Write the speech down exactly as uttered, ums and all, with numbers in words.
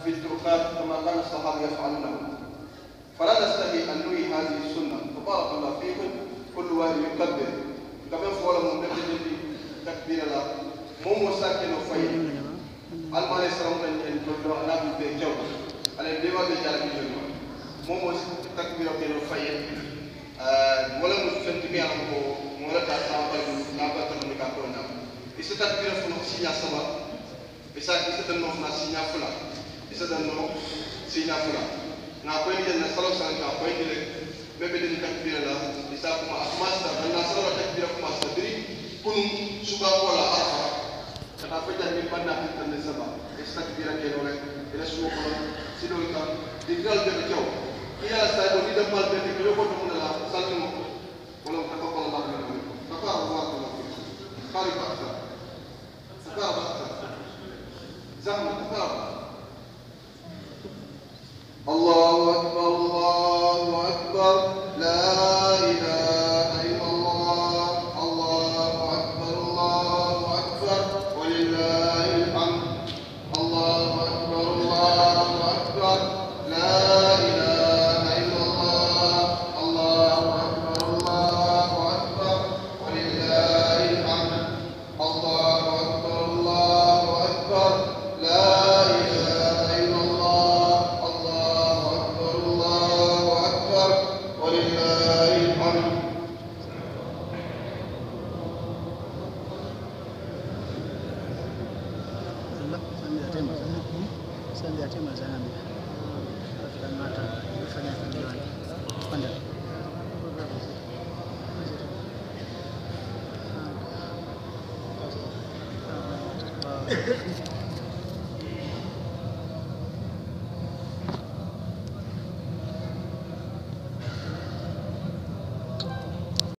في التركات كما كان الصحابة يفعلونه، فلا نستحي أن نوي هذه السنة. تبارك الله فيكم. كل واحد يكبر كما فولا من نبي تكبير الله مو مساكن وفيل المال يسرون أن يقولوا أنا بيجوا على الدواء بيجار بيجوا مو مس تكبير كيلو فيل ولا مسفن تبي أنا مو ولا كاسام بل نابا تنو نكابونا إذا تكبير فلو سينيا سبا إذا إذا تنو فلا سينيا فلا إذا تنو سينيا فلا نقول إذا نسلو سان نقول إذا ببدي تكبير لا إذا كم أسماء الناس لا تكبير كم أسدري كن سبب ولا أخر kenapa jadi pandang kita ni sebab istakbiran kita oleh kita semua orang sidolkan tinggal dari jauh ia saya boleh dapat dari jauh pun adalah satu kalau kata Allah ini kata Allah itu kali bahasa kata bahasa zaman kata Allahu Akbar Allahu Akbar la ilaha illallah Allahu Akbar Allahu Akbar ولله الحمد الله أكبر الله أكبر لا إله إلا الله الله أكبر الله أكبر ولله الحمد الله أكبر الله أكبر لا إله إلا الله الله أكبر الله أكبر ولله الحمد. Sandi ati mazana dan mata kufanya kijiwani panda